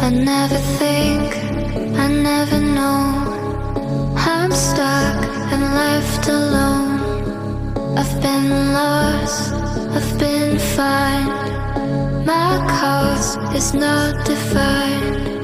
I never think, I never know. I'm stuck and left alone. I've been lost, I've been fine. My cause is not defined.